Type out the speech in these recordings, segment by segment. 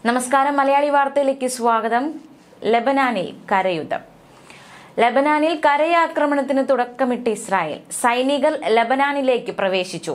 നമസ്കാരം. മലയാളി വാർത്തയിലേക്ക് സ്വാഗതം. ലെബനാനിൽ കരയുദ്ധം. ലെബനാനിൽ കരയാക്രമണത്തിന് തുടക്കമിട്ട് ഇസ്രായേൽ സൈനികർ ലെബനാനിലേക്ക് പ്രവേശിച്ചു.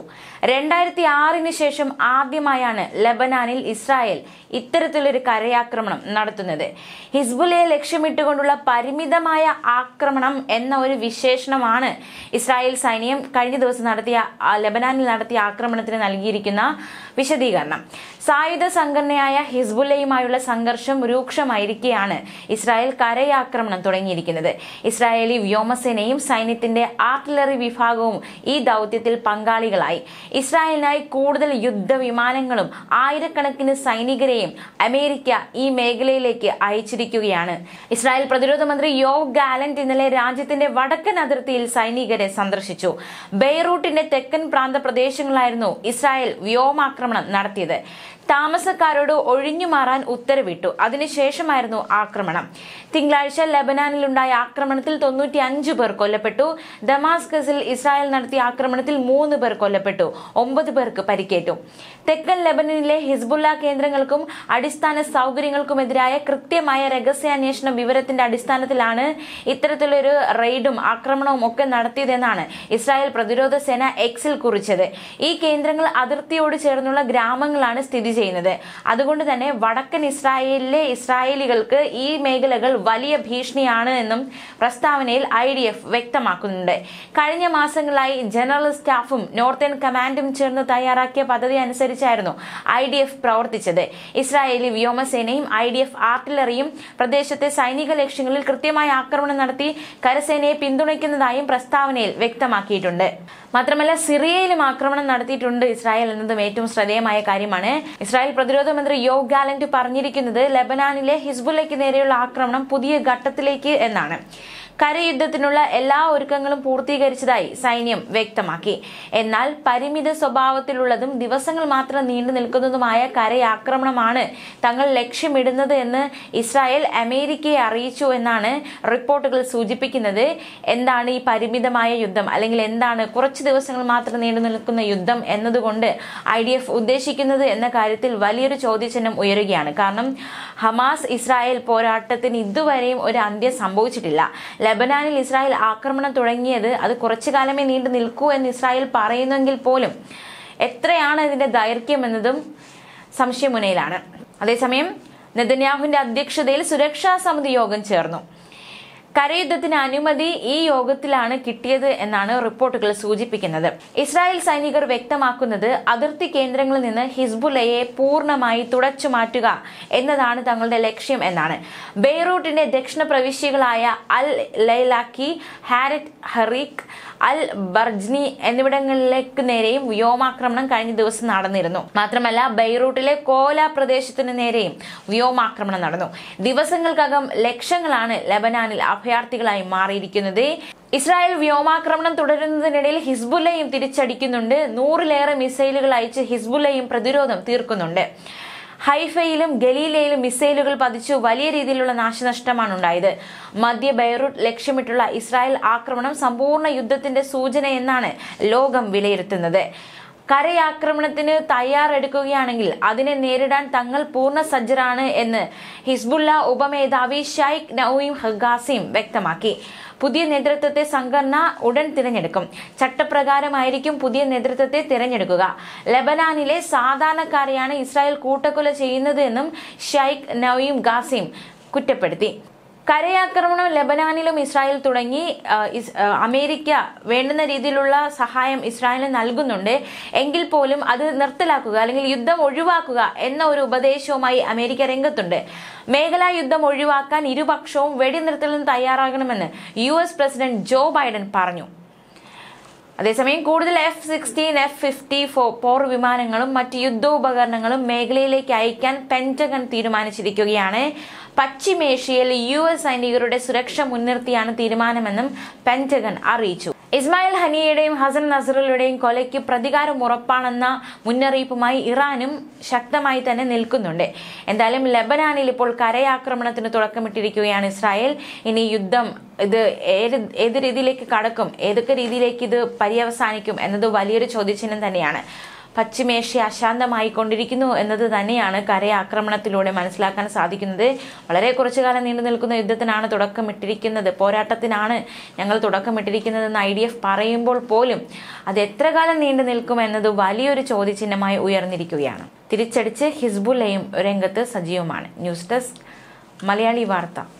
2006 ശേഷം ആദ്യമായാണ് ലെബനാനിൽ ഇസ്രായേൽ ഇത്തരത്തിലൊരു കരയാക്രമണം നടത്തുന്നത്. ഹിസ്ബുല്ലയെ ലക്ഷ്യമിട്ടുകൊണ്ടുള്ള പരിമിതമായ ആക്രമണം എന്ന ഒരു വിശേഷണമാണ് ഇസ്രായേൽ സൈന്യം കഴിഞ്ഞ ദിവസം ലെബനാനിൽ നടത്തിയ ആക്രമണത്തിന് നൽകിയിരിക്കുന്ന വിശദീകരണം. സായുധ സംഘടനയായ ഹിസ്ബുല്ലയുമായുള്ള സംഘർഷം രൂക്ഷമായിരിക്കെയാണ് ഇസ്രായേൽ കരയാക്രമണം തുടങ്ങിയിരിക്കുന്നത്. ഇസ്രായേലി വ്യോമസേനയും സൈന്യത്തിന്റെ ആർട്ടിലറി വിഭാഗവും ഈ ദൗത്യത്തിൽ പങ്കാളികളായി. ഇസ്രായേലിനായി കൂടുതൽ യുദ്ധവിമാനങ്ങളും ആയിരക്കണക്കിന് സൈനികരെയും അമേരിക്ക ഈ മേഖലയിലേക്ക് അയച്ചിരിക്കുകയാണ്. ഇസ്രായേൽ പ്രതിരോധ മന്ത്രി യോവ് ഗാലന്റ് ഇന്നലെ രാജ്യത്തിന്റെ വടക്കൻ അതിർത്തിയിൽ സൈനികരെ സന്ദർശിച്ചു. ബെയ്റൂട്ടിന്റെ തെക്കൻ പ്രാന്ത പ്രദേശങ്ങളായിരുന്നു ഇസ്രായേൽ വ്യോമാക്രമണം നടത്തിയത്. താമസക്കാരോട് ഒഴിഞ്ഞുമാറാൻ ഉത്തരവിട്ടു. അതിനുശേഷമായിരുന്നു ആക്രമണം. തിങ്കളാഴ്ച ലെബനാനിലുണ്ടായ ആക്രമണത്തിൽ 95 പേർ കൊല്ലപ്പെട്ടു. ദമാസ്കസിൽ ഇസ്രായേൽ നടത്തിയ ആക്രമണത്തിൽ 3 പേർ കൊല്ലപ്പെട്ടു, 9 പേർക്ക് പരിക്കേറ്റു. തെക്കൻ ലെബനനിലെ ഹിസ്ബുല്ല കേന്ദ്രങ്ങൾക്കും അടിസ്ഥാന സൗകര്യങ്ങൾക്കുമെതിരായ കൃത്യമായ രഹസ്യാന്വേഷണ വിവരത്തിന്റെ അടിസ്ഥാനത്തിലാണ് ഇത്തരത്തിലൊരു റെയ്ഡും ആക്രമണവും ഒക്കെ നടത്തിയതെന്നാണ് ഇസ്രായേൽ പ്രതിരോധ സേന എക്സിൽ കുറിച്ചത്. ഈ കേന്ദ്രങ്ങൾ അതിർത്തിയോട് ചേർന്നുള്ള ഗ്രാമങ്ങളാണ് സ്ഥിതി ചെയ്യുന്നത്. അതുകൊണ്ട് തന്നെ വടക്കൻ ഇസ്രായേലിലെ ഇസ്രായേലികൾക്ക് ഈ മേഖലകൾ വലിയ ഭീഷണിയാണ് എന്നും പ്രസ്താവനയിൽ IDF വ്യക്തമാക്കുന്നുണ്ട്. കഴിഞ്ഞ മാസങ്ങളായി ജനറൽ സ്റ്റാഫും നോർത്തേൺ കമാൻഡും ചേർന്ന് തയ്യാറാക്കിയ പദ്ധതി അനുസരിച്ചായിരുന്നു IDF പ്രവർത്തിച്ചത്. ഇസ്രായേലി വ്യോമസേനയും IDF ആർട്ടിലറിയും പ്രദേശത്തെ സൈനിക ലക്ഷ്യങ്ങളിൽ കൃത്യമായ ആക്രമണം നടത്തി കരസേനയെ പിന്തുണയ്ക്കുന്നതായും പ്രസ്താവനയിൽ വ്യക്തമാക്കിയിട്ടുണ്ട്. മാത്രമല്ല, സിറിയയിലും ആക്രമണം നടത്തിയിട്ടുണ്ട് ഇസ്രായേൽ എന്നതും ഏറ്റവും ശ്രദ്ധേയമായ കാര്യമാണ്. ഇസ്രായേൽ പ്രതിരോധ മന്ത്രി യോവ് ഗാലന്റ് പറഞ്ഞിരിക്കുന്നത് ലെബനാനിലെ ഹിസ്ബുല്ലയ്ക്ക് നേരെയുള്ള ആക്രമണം പുതിയ ഘട്ടത്തിലേക്ക് എന്നാണ്. കരയുദ്ധത്തിനുള്ള എല്ലാ ഒരുക്കങ്ങളും പൂർത്തീകരിച്ചതായി സൈന്യം വ്യക്തമാക്കി. എന്നാൽ പരിമിത സ്വഭാവത്തിലുള്ളതും ദിവസങ്ങൾ മാത്രം നീണ്ടു നിൽക്കുന്നതുമായ കരയാക്രമണമാണ് തങ്ങൾ ലക്ഷ്യമിടുന്നത് എന്ന് ഇസ്രായേൽ അമേരിക്കയെ അറിയിച്ചു എന്നാണ് റിപ്പോർട്ടുകൾ സൂചിപ്പിക്കുന്നത്. എന്താണ് ഈ പരിമിതമായ യുദ്ധം, അല്ലെങ്കിൽ എന്താണ് കുറച്ച് ദിവസങ്ങൾ മാത്രം നീണ്ടു നിൽക്കുന്ന യുദ്ധം എന്നതുകൊണ്ട് IDF ഉദ്ദേശിക്കുന്നത് എന്ന കാര്യത്തിൽ വലിയൊരു ചോദ്യചിഹ്നം ഉയരുകയാണ്. കാരണം ഹമാസ് ഇസ്രായേൽ പോരാട്ടത്തിന് ഇതുവരെയും ഒരു അന്ത്യം സംഭവിച്ചിട്ടില്ല. ലെബനാനിൽ ഇസ്രായേൽ ആക്രമണം തുടങ്ങിയത് അത് കുറച്ചു കാലമേ നീണ്ടു നിൽക്കൂ എന്ന് ഇസ്രായേൽ പറയുന്നെങ്കിൽ പോലും എത്രയാണ് ഇതിന്റെ ദൈർഘ്യം എന്നതും സംശയമുനയിലാണ്. അതേസമയം നെതന്യാഹുവിന്റെ അധ്യക്ഷതയിൽ സുരക്ഷാ സമിതി യോഗം ചേർന്നു. കരയുദ്ധത്തിന് അനുമതി ഈ യോഗത്തിലാണ് കിട്ടിയത് എന്നാണ് റിപ്പോർട്ടുകൾ സൂചിപ്പിക്കുന്നത്. ഇസ്രായേൽ സൈനികർ വ്യക്തമാക്കുന്നത് അതിർത്തി കേന്ദ്രങ്ങളിൽ നിന്ന് ഹിസ്ബുല്ലയെ പൂർണ്ണമായി തുടച്ചു മാറ്റുക എന്നതാണ് തങ്ങളുടെ ലക്ഷ്യം എന്നാണ്. ബെയ്റൂട്ടിന്റെ ദക്ഷിണ പ്രവിശ്യകളായ അൽ ലൈലാക്കി, ഹാരറ്റ് ഹറീഖ്, അൽ ബർജ്നി എന്നിവിടങ്ങളിലേക്ക് നേരെയും വ്യോമാക്രമണം കഴിഞ്ഞ ദിവസം നടന്നിരുന്നു. മാത്രമല്ല, ബെയ്റൂട്ടിലെ കോല പ്രദേശത്തിന് നേരെയും വ്യോമാക്രമണം നടന്നു. ദിവസങ്ങൾക്കകം ലക്ഷങ്ങളാണ് ലെബനാനിൽ അഭയാർത്ഥികളായി മാറിയിരിക്കുന്നത്. ഇസ്രായേൽ വ്യോമാക്രമണം തുടരുന്നതിനിടയിൽ ഹിസ്ബുല്ലയും തിരിച്ചടിക്കുന്നുണ്ട്. 100-ലേറെ മിസൈലുകൾ അയച്ച് ഹിസ്ബുല്ലയും പ്രതിരോധം തീർക്കുന്നുണ്ട്. ഹൈഫയിലും ഗലീലയിലും മിസൈലുകൾ പതിച്ചു വലിയ രീതിയിലുള്ള നാശനഷ്ടമാണ് ഉണ്ടായത്. മധ്യ ബെയ്റൂട്ട് ലക്ഷ്യമിട്ടുള്ള ഇസ്രായേൽ ആക്രമണം സമ്പൂർണ്ണ യുദ്ധത്തിന്റെ സൂചന എന്നാണ് ലോകം വിലയിരുത്തുന്നത്. കരയാക്രമണത്തിന് തയ്യാറെടുക്കുകയാണെങ്കിൽ അതിനെ നേരിടാൻ തങ്ങൾ പൂർണ്ണ സജ്ജരാണ് എന്ന് ഹിസ്ബുല്ല ഉപമേധാവി ഷൈഖ് നൌയിം ഖാസിം വ്യക്തമാക്കി. പുതിയ നേതൃത്വത്തെ സംഘടന ഉടൻ തിരഞ്ഞെടുക്കും. ചട്ടപ്രകാരമായിരിക്കും പുതിയ നേതൃത്വത്തെ തിരഞ്ഞെടുക്കുക. ലെബനാനിലെ സാധാരണക്കാരെയാണ് ഇസ്രായേൽ കൂട്ടക്കൊല ചെയ്യുന്നത് എന്നും ഷൈഖ് നൌയിം ഖാസിം കുറ്റപ്പെടുത്തി. കരയാക്രമണം ലെബനാനിലും ഇസ്രായേൽ തുടങ്ങി. അമേരിക്ക വേണ്ടുന്ന രീതിയിലുള്ള സഹായം ഇസ്രായേലിന് നൽകുന്നുണ്ട്. എങ്കിൽ പോലും അത് നിർത്തലാക്കുക അല്ലെങ്കിൽ യുദ്ധം ഒഴിവാക്കുക എന്ന ഒരു ഉപദേശവുമായി അമേരിക്ക രംഗത്തുണ്ട്. മേഖലാ യുദ്ധം ഒഴിവാക്കാൻ ഇരുപക്ഷവും വെടിനിർത്തലിന് തയ്യാറാകണമെന്ന് US പ്രസിഡന്റ് ജോ ബൈഡൻ പറഞ്ഞു. അതേസമയം കൂടുതൽ F-16, F-50 പോർ വിമാനങ്ങളും മറ്റ് യുദ്ധോപകരണങ്ങളും മേഖലയിലേക്ക് അയക്കാൻ പെന്റഗൺ തീരുമാനിച്ചിരിക്കുകയാണ്. പശ്ചിമേഷ്യയിൽ US സൈനികരുടെ സുരക്ഷ മുൻനിർത്തിയാണ് തീരുമാനമെന്നും പെന്റഗൺ അറിയിച്ചു. ഇസ്മായിൽ ഹനിയയുടെയും ഹസൻ നസറുള്ളയുടെയും കൊലയ്ക്ക് പ്രതികാരം ഉറപ്പാണെന്ന മുന്നറിയിപ്പുമായി ഇറാനും ശക്തമായി തന്നെ നിൽക്കുന്നുണ്ട്. എന്തായാലും ലെബനാനിൽ ഇപ്പോൾ കരയാക്രമണത്തിന് തുടക്കമിട്ടിരിക്കുകയാണ് ഇസ്രായേൽ. ഇനി യുദ്ധം ഇത് ഏത് രീതിയിലേക്ക് കടക്കും, ഏതൊക്കെ രീതിയിലേക്ക് ഇത് പര്യവസാനിക്കും എന്നത് വലിയൊരു ചോദ്യചിഹ്നം തന്നെയാണ്. പശ്ചിമേഷ്യ അശാന്തമായി കൊണ്ടിരിക്കുന്നു എന്നത് തന്നെയാണ് കരയാക്രമണത്തിലൂടെ മനസ്സിലാക്കാൻ സാധിക്കുന്നത്. വളരെ കുറച്ചു കാലം നീണ്ടു നിൽക്കുന്ന യുദ്ധത്തിനാണ് തുടക്കമിട്ടിരിക്കുന്നത്, പോരാട്ടത്തിനാണ് ഞങ്ങൾ തുടക്കമിട്ടിരിക്കുന്നതെന്ന് IDF പറയുമ്പോൾ പോലും അത് എത്ര കാലം നീണ്ടു നിൽക്കുമെന്നത് വലിയൊരു ചോദ്യചിഹ്നമായി ഉയർന്നിരിക്കുകയാണ്. തിരിച്ചടിച്ച് ഹിസ്ബുല്ലയും രംഗത്ത് സജീവമാണ്. ന്യൂസ് ഡെസ്ക് മലയാളി വാർത്ത.